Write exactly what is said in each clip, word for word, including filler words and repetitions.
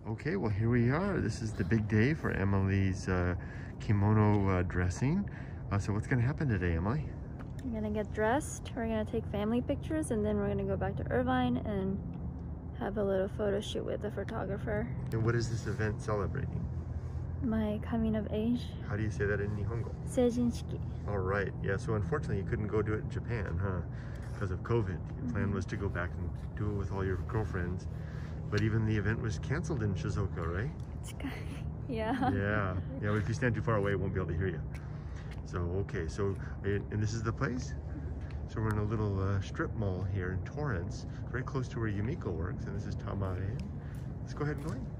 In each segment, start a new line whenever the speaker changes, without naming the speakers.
Okay, well here we are. This is the big day for Emily's uh, kimono uh, dressing. Uh, so what's going to happen today, Emily?
We're going to get dressed, we're going to take family pictures, and then we're going to go back to Irvine and have a little photo shoot with the photographer.
And what is this event celebrating?
My coming of age.
How do you say that in Nihongo?
Seijin-shiki.
All right. Yeah, so unfortunately you couldn't go do it in Japan, huh? Because of COVID. Your mm-hmm. plan was to go back and do it with all your girlfriends. But even the event was canceled in Shizuoka, right?
Yeah.
Yeah. Yeah, but if you stand too far away, it won't be able to hear you. So, okay. So, and this is the place? So we're in a little uh, strip mall here in Torrance, very close to where Yumiko works, and this is Tamare. Let's go ahead and go in.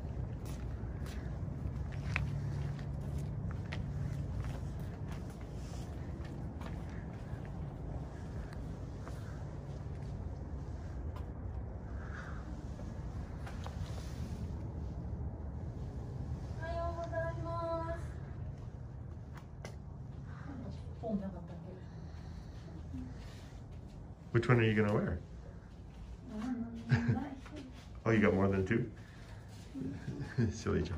Which one are you going to wear? Oh, you got more than two? Silly joke.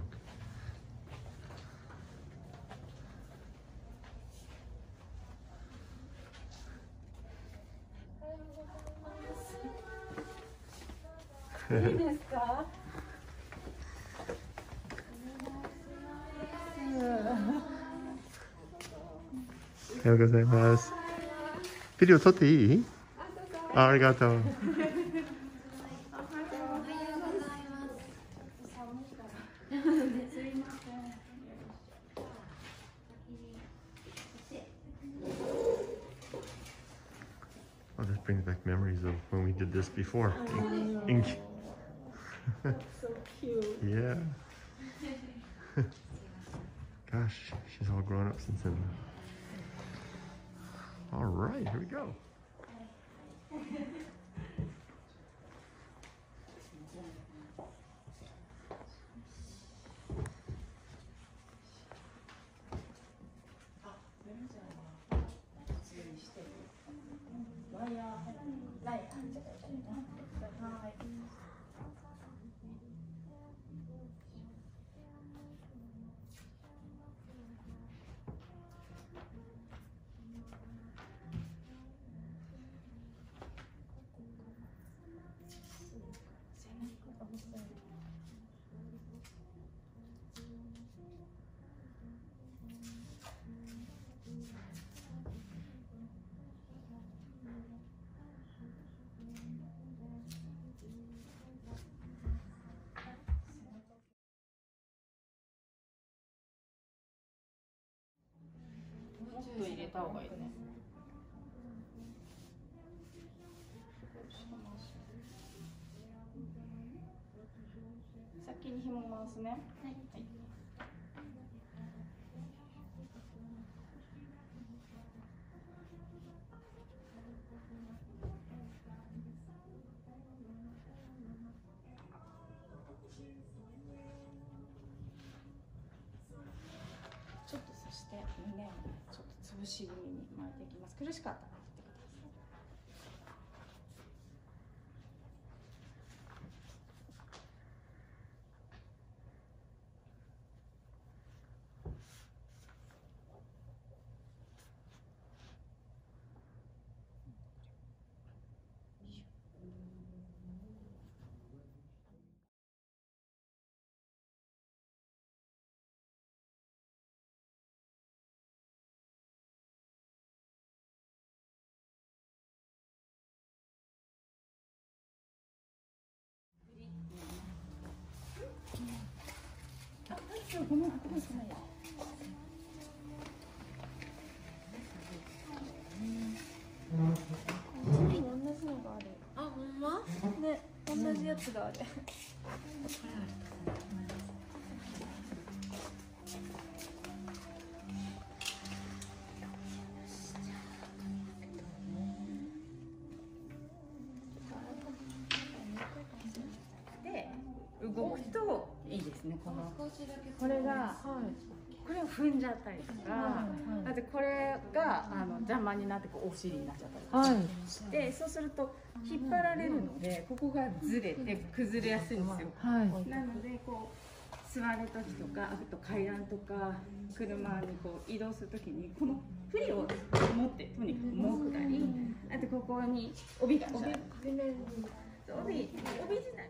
Arigatou gozaimasu. Video 撮っていい？ありがとう。Oh, this brings back memories of when we did this before. In, in,
So cute.
Yeah. Gosh, she's all grown up since then. All right, here we go.
ちょっとそして胸をちょっと潰し気味に巻いていきます。苦しかったら切ってください。ごめん、ここじゃないや。同じのがある。あ、ほんま？ね、同じやつがある。これある。で、動くといいですね。このこれが。はい。 これを踏んじゃったりとか、だってこれがあの邪魔になってこうお尻になっちゃったりとかして、そうすると引っ張られるのでここがずれて崩れやすいんですよ。なのでこう座る時とか、あと階段とか車にこう移動する時にこの振りを持ってとにかく持ったり、あとここに帯がある。帯帯自体。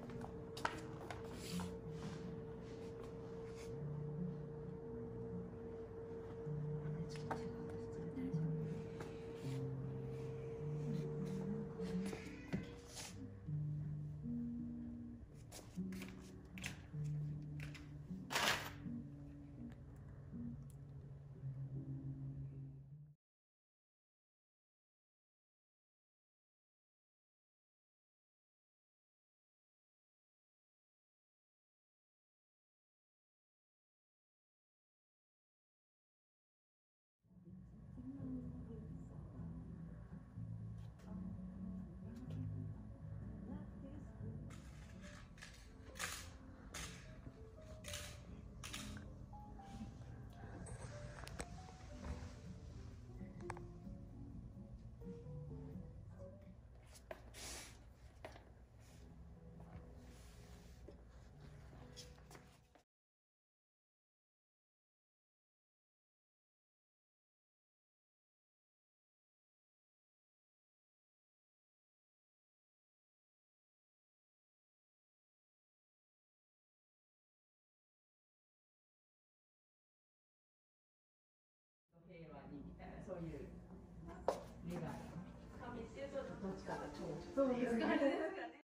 平和にみたいな、そういう願い。神っていうとどっちかが長寿っていう感じですかね。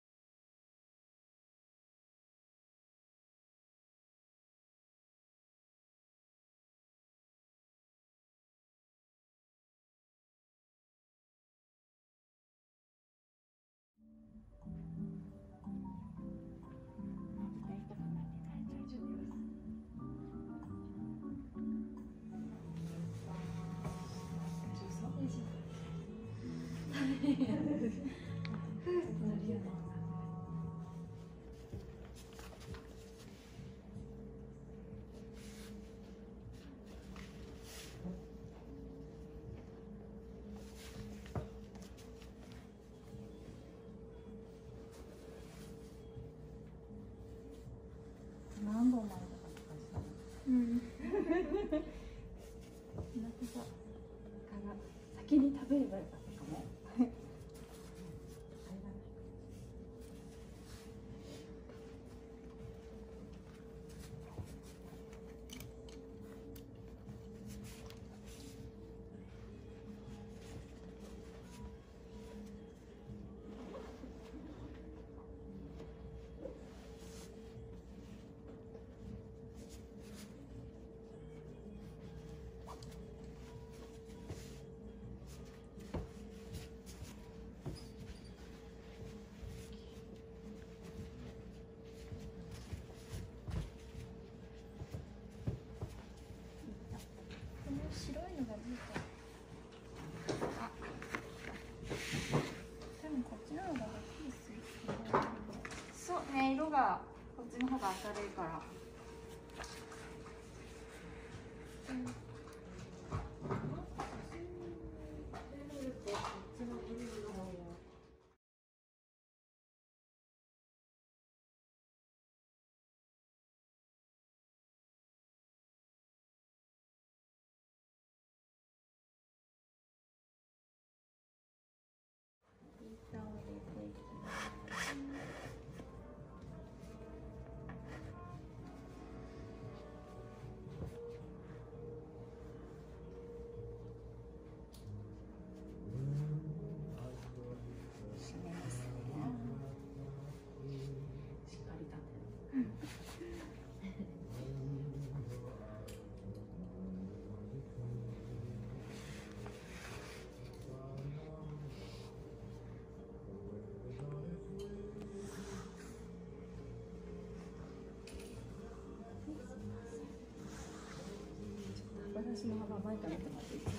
何本までだかった。うん。なんかさ、先に食べればよかったかも。白いのが出た。あ、多分こっちの方が大きいです。そうね、色がこっちの方が明るいから。うん私の幅前から見てもらっていいですか。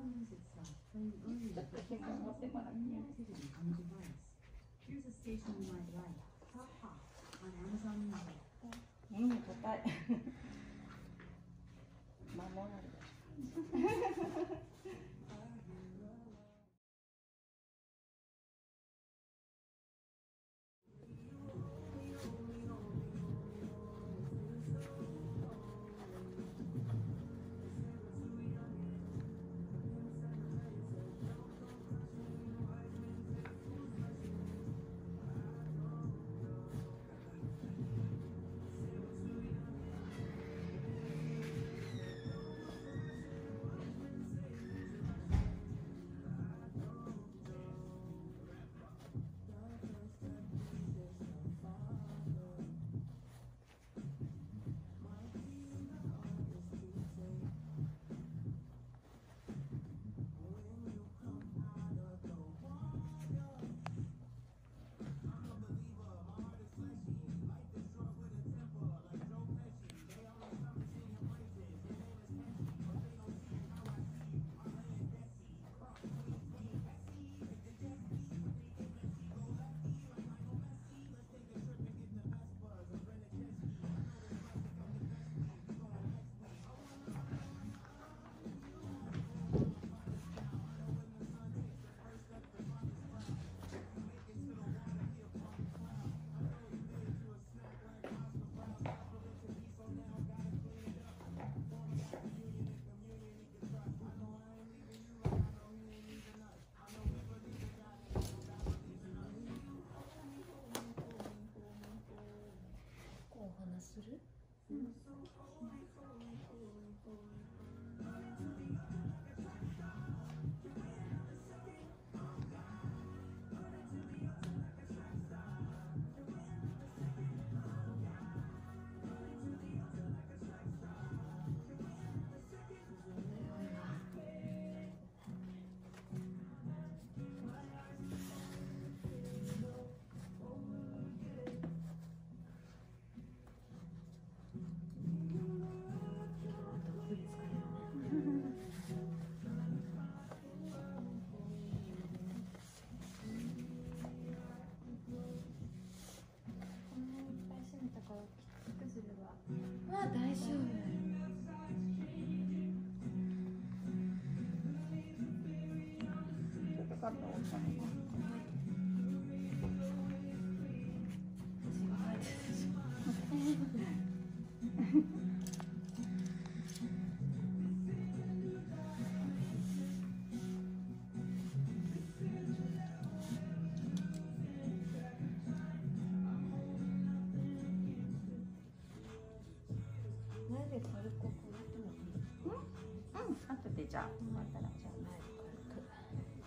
ちょっと紐持ってもらって。うん、硬い。守られる。する？うん。まあ大丈夫。ちょっとカットをしたのか。後でじゃあ終わったらじゃあ前で軽く。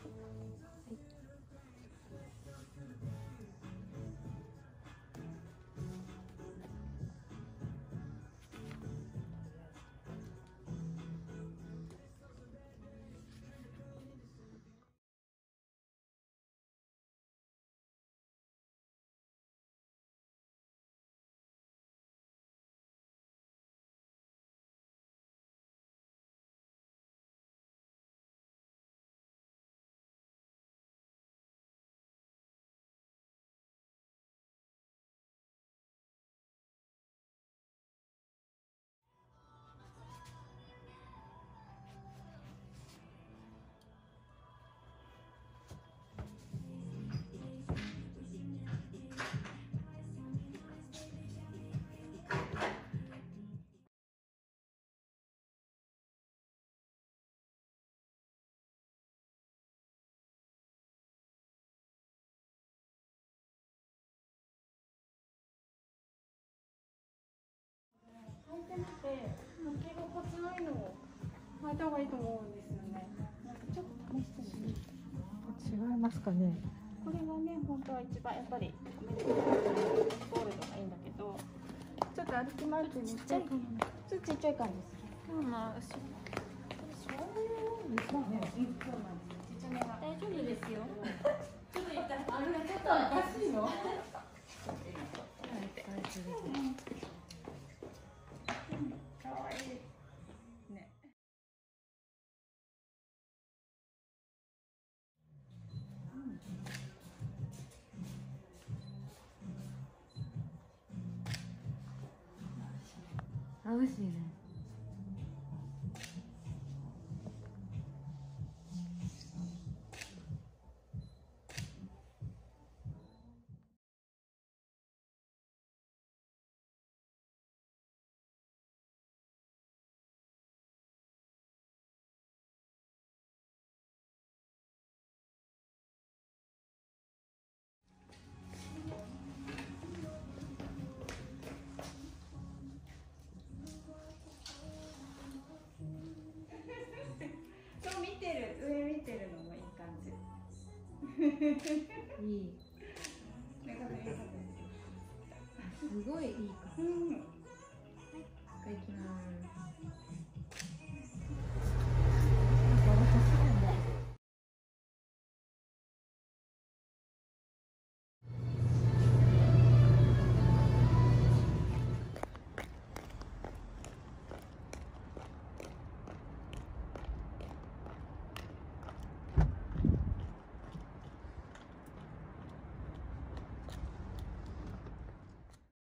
履いてみて、履き心地のいいのを履いた方がいいと思うんですよね。なんかちょっと試してみて。違いますかね。これがね、本当は一番やっぱりゴールドがいいんだけど、ちょっと歩き回ってみて、ちょっとちっちゃい感じでする。うん、まあ、そういうですね。そうなんです。ちっちゃめが大丈夫ですよ。ちょっと一旦あれがちょっとおかしいの。かわいい。
眩しいね。
そう見てる、上見てるのもいい感じ。
いい。すごいいいかも。
うん。
はい、いきます。